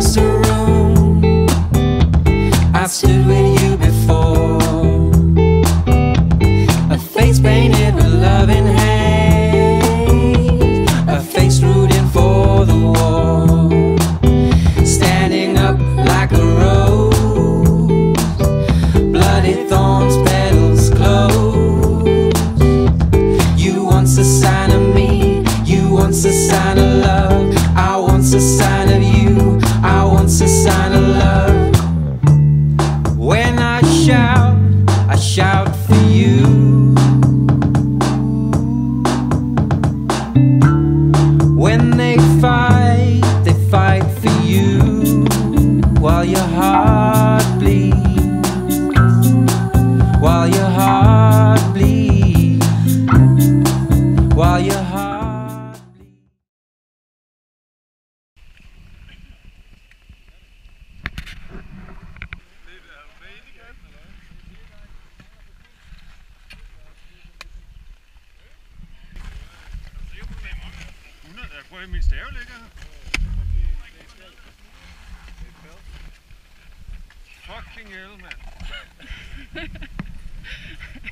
across the room. I stood with you before, a face painted with loving hate, a face rooting for the war, standing up like a rose, bloody thorns, petals closed. You want a sign of me, you want a sign of love, I want a sign of you, I want a sign of love. When I shout for you. When they fight for you, while your heart bleeds, while your heart bleeds, while your heart bleeds. Hvor er min stave ligger her? Fucking hell, mand.